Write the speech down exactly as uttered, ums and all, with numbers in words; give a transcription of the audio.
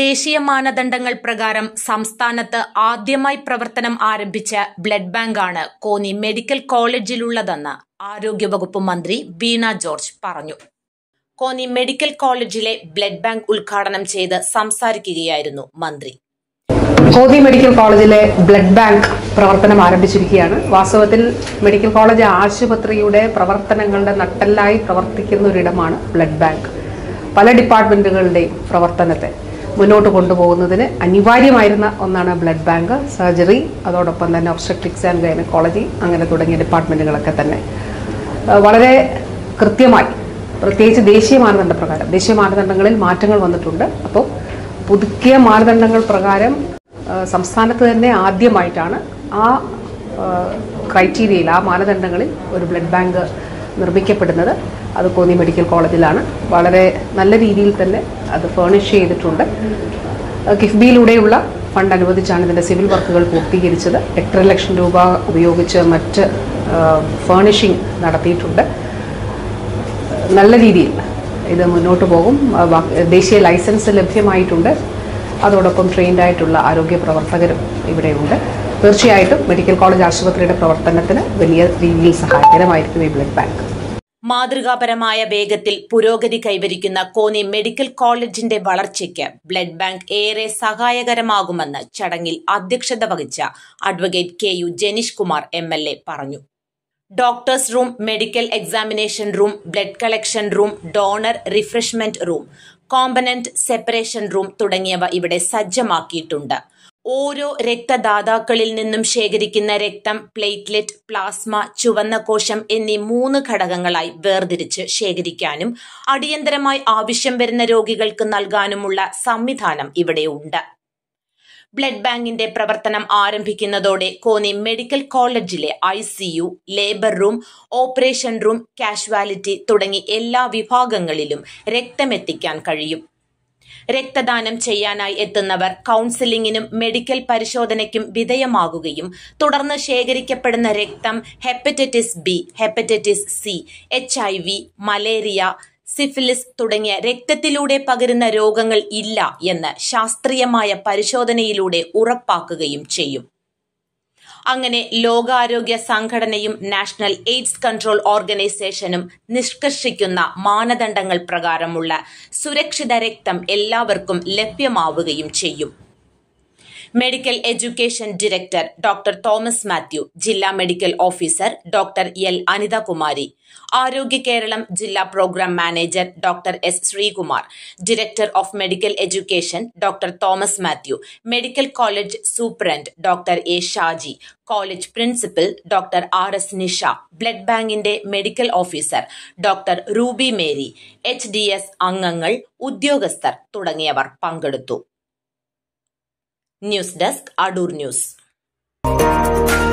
ദേശീയ മാനദണ്ഡങ്ങൾ പ്രകാരം സംസ്ഥാനത്ത് ആദ്യമായി പ്രവർത്തനം ആരംഭിച്ച ബ്ലഡ് ബാങ്കാണ് കോന്നി മെഡിക്കൽ കോളേജിലുള്ളതെന്ന് ആരോഗ്യവകുപ്പ് മന്ത്രി വീണ ജോർജ് പറഞ്ഞു. കോന്നി മെഡിക്കൽ കോളേജിലെ ബ്ലഡ് ബാങ്ക് ഉദ്ഘാടനം ചെയ്ത് സംസാരിക്കുകയായിരുന്നു മന്ത്രി. കോന്നി മെഡിക്കൽ കോളേജിലെ ബ്ലഡ് ബാങ്ക് പ്രവർത്തനം ആരംഭിച്ചിരിക്കുകയാണ്. വാസ്തവത്തിൽ മെഡിക്കൽ കോളേജ് ആശുപത്രിയുടെ പ്രവർത്തനങ്ങളുടെ നട്ടെല്ലായി പ്രവർത്തിക്കുന്ന ഒരിടമാണ് ബ്ലഡ് ബാങ്ക്. പല ഡിപ്പാർട്ട്മെന്റുകളുടെയും പ്രവർത്തനത്തെ മുന്നോട്ട് കൊണ്ടുപോകുന്നതിന് അനിവാര്യമായിരുന്ന ഒന്നാണ് ബ്ലഡ് ബാങ്ക്. സർജറി, അതോടൊപ്പം തന്നെ ഒബ്സ്ട്രക്റ്റിക്സ് ആൻഡ് ഗൈനക്കോളജി, അങ്ങനെ തുടങ്ങിയ ഡിപ്പാർട്ട്മെന്റുകളൊക്കെ തന്നെ വളരെ കൃത്യമായി, പ്രത്യേകിച്ച് ദേശീയ മാനദണ്ഡ പ്രകാരം ദേശീയ മാനദണ്ഡങ്ങളിൽ മാറ്റങ്ങൾ വന്നിട്ടുണ്ട്. അപ്പോൾ പുതുക്കിയ മാനദണ്ഡങ്ങൾ പ്രകാരം സംസ്ഥാനത്ത് തന്നെ ആദ്യമായിട്ടാണ് ആ ക്രൈറ്റീരിയയിൽ, ആ മാനദണ്ഡങ്ങളിൽ ഒരു ബ്ലഡ് ബാങ്ക് നിർമ്മിക്കപ്പെടുന്നത്. അത് കോന്നി മെഡിക്കൽ കോളേജിലാണ്. വളരെ നല്ല രീതിയിൽ തന്നെ അത് ഫേണിഷ് ചെയ്തിട്ടുണ്ട്. കിഫ്ബിയിലൂടെയുള്ള ഫണ്ട് അനുവദിച്ചാണ് ഇതിൻ്റെ സിവിൽ വർക്കുകൾ പൂർത്തീകരിച്ചത്. എട്ടര ലക്ഷം രൂപ ഉപയോഗിച്ച് മറ്റ് ഫേണിഷിംഗ് നടത്തിയിട്ടുണ്ട്. നല്ല രീതിയിൽ ഇത് മുന്നോട്ട് പോകും. ദേശീയ ലൈസൻസ് ലഭ്യമായിട്ടുണ്ട്. അതോടൊപ്പം ട്രെയിൻഡ് ആയിട്ടുള്ള ആരോഗ്യ പ്രവർത്തകരും ഇവിടെയുണ്ട്. തീർച്ചയായിട്ടും മെഡിക്കൽ കോളേജ് ആശുപത്രിയുടെ പ്രവർത്തനത്തിന് വലിയ രീതിയിൽ സഹായകരമായിരിക്കും ഈ ബ്ലഡ് ബാങ്ക്. മാതൃകാപരമായ വേഗത്തിൽ പുരോഗതി കൈവരിക്കുന്ന കോന്നി മെഡിക്കൽ കോളേജിന്റെ വളർച്ചയ്ക്ക് ബ്ലഡ് ബാങ്ക് ഏറെ സഹായകരമാകുമെന്ന് ചടങ്ങിൽ അധ്യക്ഷത വഹിച്ച advocate K U Jenish Kumar M L A പറഞ്ഞു. Doctors room, medical examination room, blood collection room, donor refreshment room, component separation room തുടങ്ങിയവ ഇവിടെ സജ്ജമാക്കിയിട്ടുണ്ട്. ഓരോ രക്തദാതാക്കളിൽ നിന്നും ശേഖരിക്കുന്ന രക്തം പ്ലേറ്റ്ലെറ്റ്, പ്ലാസ്മ, ചുവന്ന കോശം എന്നീ മൂന്ന് ഘടകങ്ങളായി വേർതിരിച്ച് ശേഖരിക്കാനും അടിയന്തരമായി ആവശ്യം വരുന്ന രോഗികൾക്ക് നൽകാനുമുള്ള സംവിധാനം ഇവിടെയുണ്ട്. ബ്ലഡ് ബാങ്കിന്റെ പ്രവർത്തനം ആരംഭിക്കുന്നതോടെ കോന്നി മെഡിക്കൽ കോളേജിലെ I C U, labour room, operation room, casualty തുടങ്ങി എല്ലാ വിഭാഗങ്ങളിലും രക്തമെത്തിക്കാൻ കഴിയും. രക്തദാനം ചെയ്യാനായി എത്തുന്നവർ കൌൺസിലിംഗിനും മെഡിക്കൽ പരിശോധനയ്ക്കും വിധേയമാകുകയും തുടർന്ന് ശേഖരിക്കപ്പെടുന്ന രക്തം hepatitis B, hepatitis C, H I V, malaria, syphilis തുടങ്ങിയ രക്തത്തിലൂടെ പകരുന്ന രോഗങ്ങൾ ഇല്ല എന്ന് ശാസ്ത്രീയമായ പരിശോധനയിലൂടെ ഉറപ്പാക്കുകയും ചെയ്യും. അങ്ങനെ ലോകാരോഗ്യ സംഘടനയും നാഷണൽ എയ്ഡ്സ് കൺട്രോൾ ഓർഗനൈസേഷനും നിഷ്കർഷിക്കുന്ന മാനദണ്ഡങ്ങൾ പ്രകാരമുള്ള സുരക്ഷിത രക്തം എല്ലാവർക്കും ലഭ്യമാവുകയും ചെയ്യും. Medical education director doctor Thomas Mathew, ജില്ലാ medical officer doctor L Anithakumari, Arogya Keralam ജില്ലാ program manager doctor S Sreekumar, director of medical education doctor Thomas Mathew, medical college superintendent doctor A Shaji, college principal doctor R S Nisha, blood ബാങ്കിന്റെ medical officer doctor Ruby Mary, H D S അംഗങ്ങൾ, ഉദ്യോഗസ്ഥർ തുടങ്ങിയവർ പങ്കെടുത്തു. News desk, Adoor news.